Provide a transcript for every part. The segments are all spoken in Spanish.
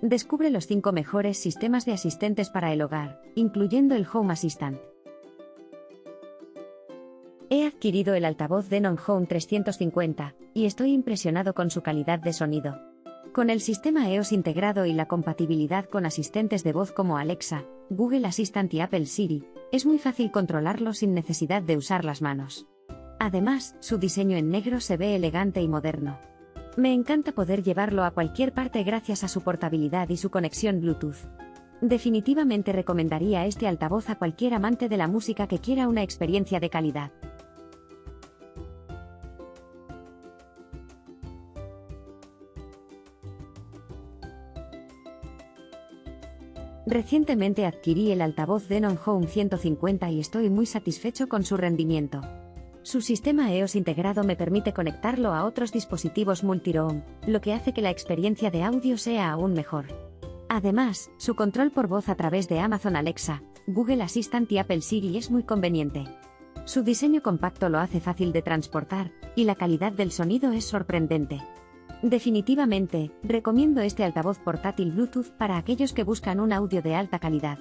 Descubre los 5 mejores sistemas de asistentes para el hogar, incluyendo el Home Assistant. He adquirido el altavoz Denon Home 350, y estoy impresionado con su calidad de sonido. Con el sistema EOS integrado y la compatibilidad con asistentes de voz como Alexa, Google Assistant y Apple Siri, es muy fácil controlarlo sin necesidad de usar las manos. Además, su diseño en negro se ve elegante y moderno. Me encanta poder llevarlo a cualquier parte gracias a su portabilidad y su conexión Bluetooth. Definitivamente recomendaría este altavoz a cualquier amante de la música que quiera una experiencia de calidad. Recientemente adquirí el altavoz Denon Home 150 y estoy muy satisfecho con su rendimiento. Su sistema EOS integrado me permite conectarlo a otros dispositivos multiroom, lo que hace que la experiencia de audio sea aún mejor. Además, su control por voz a través de Amazon Alexa, Google Assistant y Apple Siri es muy conveniente. Su diseño compacto lo hace fácil de transportar, y la calidad del sonido es sorprendente. Definitivamente, recomiendo este altavoz portátil Bluetooth para aquellos que buscan un audio de alta calidad.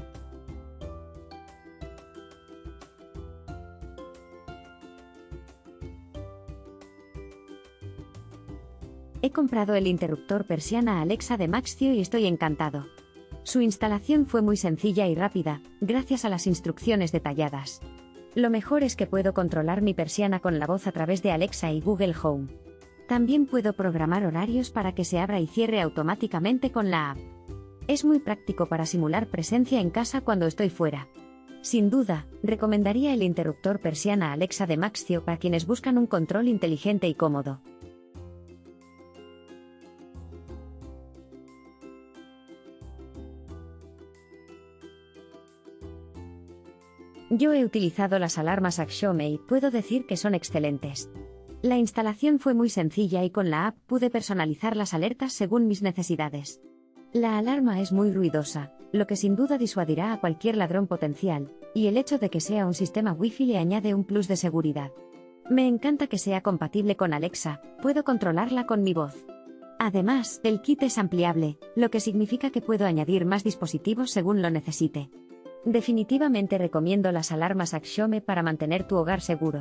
He comprado el interruptor persiana Alexa de Maxio y estoy encantado. Su instalación fue muy sencilla y rápida, gracias a las instrucciones detalladas. Lo mejor es que puedo controlar mi persiana con la voz a través de Alexa y Google Home. También puedo programar horarios para que se abra y cierre automáticamente con la app. Es muy práctico para simular presencia en casa cuando estoy fuera. Sin duda, recomendaría el interruptor persiana Alexa de Maxio para quienes buscan un control inteligente y cómodo. Yo he utilizado las alarmas Axiome y puedo decir que son excelentes. La instalación fue muy sencilla y con la app pude personalizar las alertas según mis necesidades. La alarma es muy ruidosa, lo que sin duda disuadirá a cualquier ladrón potencial, y el hecho de que sea un sistema Wi-Fi le añade un plus de seguridad. Me encanta que sea compatible con Alexa, puedo controlarla con mi voz. Además, el kit es ampliable, lo que significa que puedo añadir más dispositivos según lo necesite. Definitivamente recomiendo las alarmas Axiome para mantener tu hogar seguro.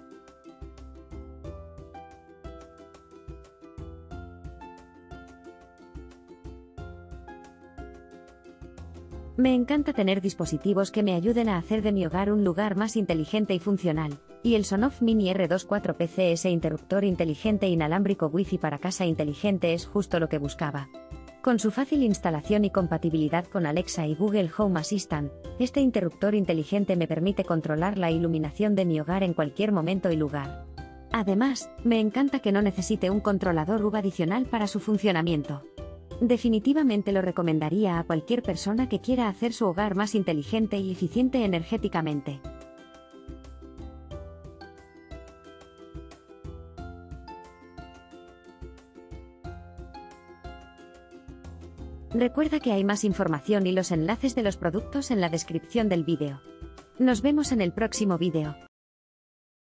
Me encanta tener dispositivos que me ayuden a hacer de mi hogar un lugar más inteligente y funcional, y el Sonoff Mini R24PC, ese interruptor inteligente inalámbrico Wi-Fi para casa inteligente, es justo lo que buscaba. Con su fácil instalación y compatibilidad con Alexa y Google Home Assistant, este interruptor inteligente me permite controlar la iluminación de mi hogar en cualquier momento y lugar. Además, me encanta que no necesite un controlador UV adicional para su funcionamiento. Definitivamente lo recomendaría a cualquier persona que quiera hacer su hogar más inteligente y eficiente energéticamente. Recuerda que hay más información y los enlaces de los productos en la descripción del vídeo. Nos vemos en el próximo vídeo.